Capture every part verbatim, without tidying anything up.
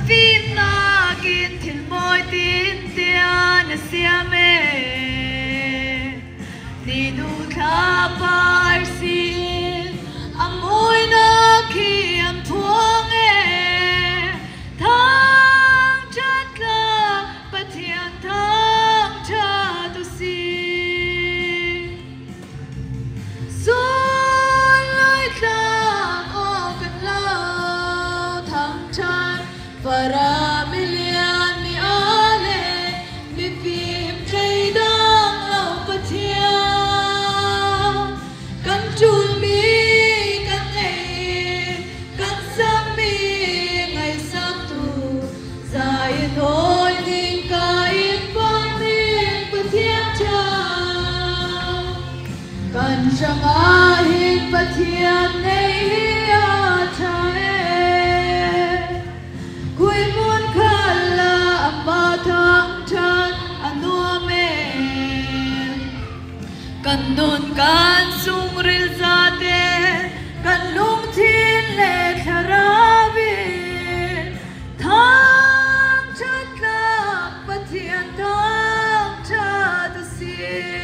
phim na kin thil moi tin tia na sia me ni nu tha par si amoi na khi am thuang e thang chat la pathian thang cha tu si so lai ta o kan la thang chat para million ni ale mi phim chai dang lo pathian kan chul mi kan nei kan sam mi ngai sak tu zai noi ning kai pang ni pathian cha kan changa hi pathian nei a cha e kui mun khala amba thang chan anua me kan don kan sung ril zate kan lung thin le tharavi thang chat la pathian thang cha tu si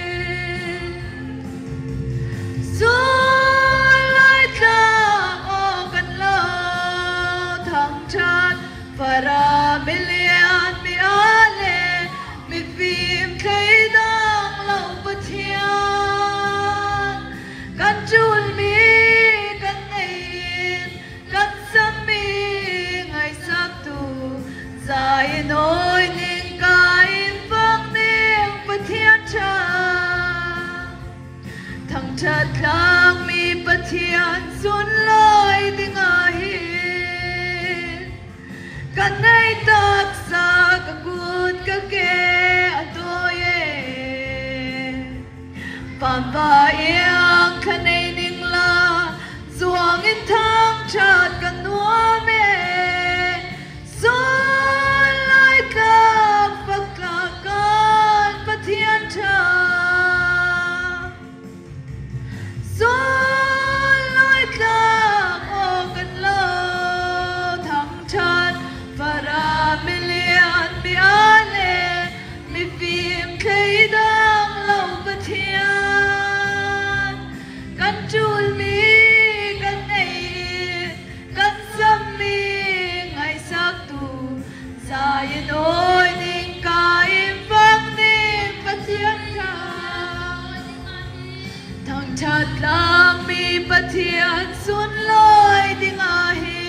so lai ta o kan lo thang chat para million mi ale mi phim khai dang lo pathian kan chul mi kan nei kan sam mi ngai sak tu zai noi ning kai vang ning pathian cha thang chat lang mi pathian sun loi ding a hi kan nei tak sa ka gut ka ke atoye pam ba yang kan nei ning la zuang in thang chat kan nuo me so lai ka pak ka kan pathian cha so lai ka o kan lo thang chat para million mi ale mi phim khai dang lo pathian kan chul mi kan nei kan sam mi ngai sak tu zai noi ning kai vang ning pathian cha thang chat lang mi pathian sun loi ding a hi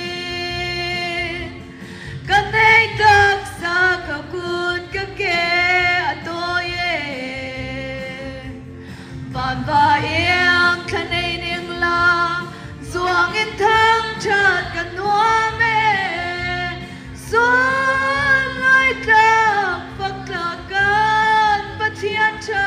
kan nei tak sa ka kun ka ke atoye ban ba yang kan nei ning la zuang in thang chat kan nuo me so lai ta pak ta kan pathian cha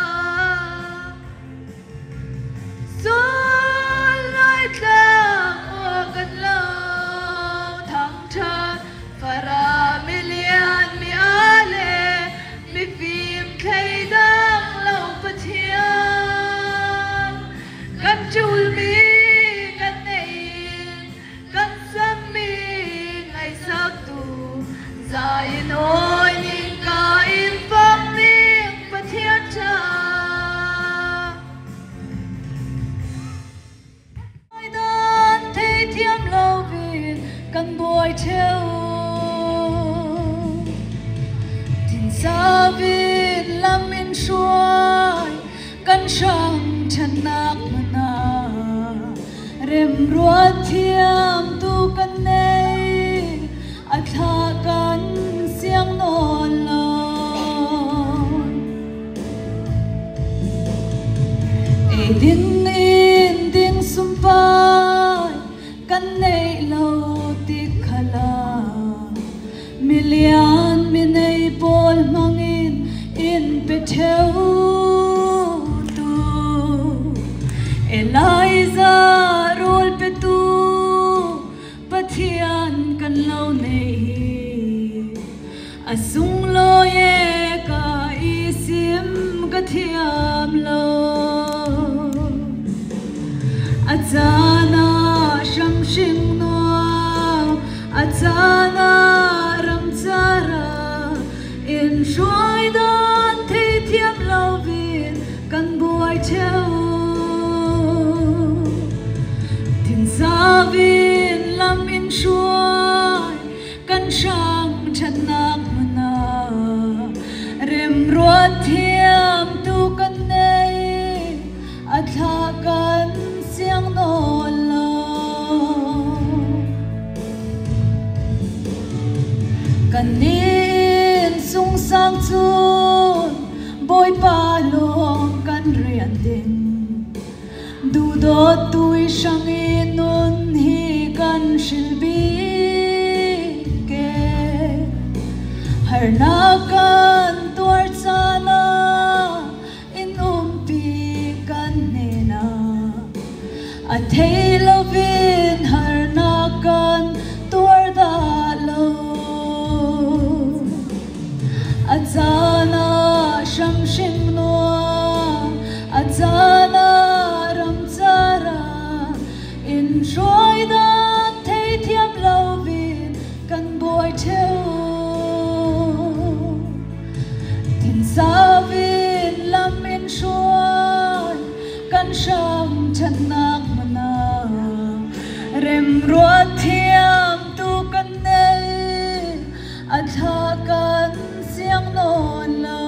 so lai ta o kan lo thang chat para million mi ale mi phim khai dang lo pathian kan chul mi kan nei kan sam mi ngai sak tu zai noi ning kai vang ning pathian cha ai dan thấy thiam lâu vin kan boi theo sa vin lam in suai kan sang chan nak mana rem ruat thiam tu kan nei atha kan siang non lon e ding in ding sum pai kan nei lo ti khala million mi nei pol mangin in pe theo tu Eliza rol pe tu pathian kan lo nei asung lo ye ka isim ka thiam lo achana shamshing no achana sang chân nạc na rem ruột thiam tu kan nei at ha kan siang no lo kan nin sung sang chun boy pa long kan rian ding du do tui sang inun hi kan shilbi har na kan tuar sana in umpi kan nena a thei lovin har na kan tuar da lo a zana sham shing no a zana ram zara in joy da thei thiam lovin kan boy theo Savin lam in shuai kan sham chan nak mana rem ruat thiam tu kan nei atha kan siang non lo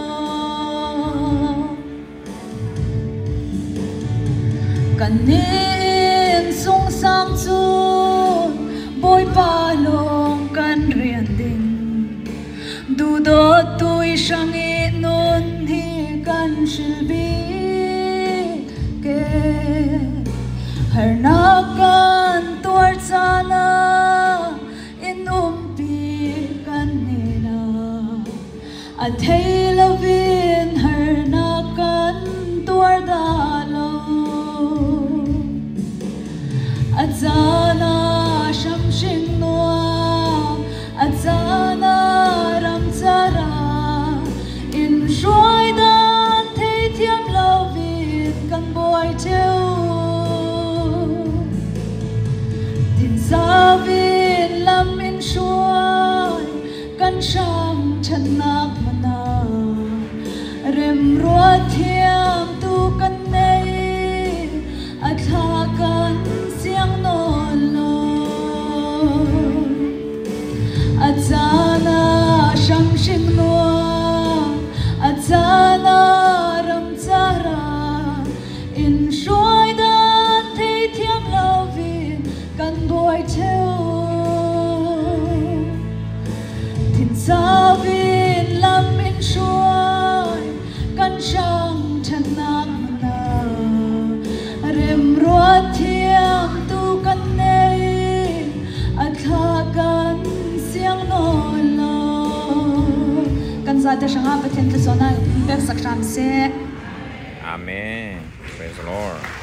kan nin sung sang chun boy pa long kan rian ding du do tui sang nun hi kan shilbi ke har na kan tuar sana in umpi kan nena a thei lovin har na kan tuar da lo a zana sham shing no a zana ram zara in joy dan thei thiam lovin kan boy theo tin savin lam in shuai kan sham chan nak mana rem ruat thiam tu kan nei atha kan siang non lo azana sham shing no Azana ram zara in joy dan thei thiam lovin kan boy theo tin savin lam in shuai kan sham chan nak mana rem ruat thiam tu kan nei atha kan siang non lo kan za te shanga pathen te sona bek sakram se Amen. Praise the Lord.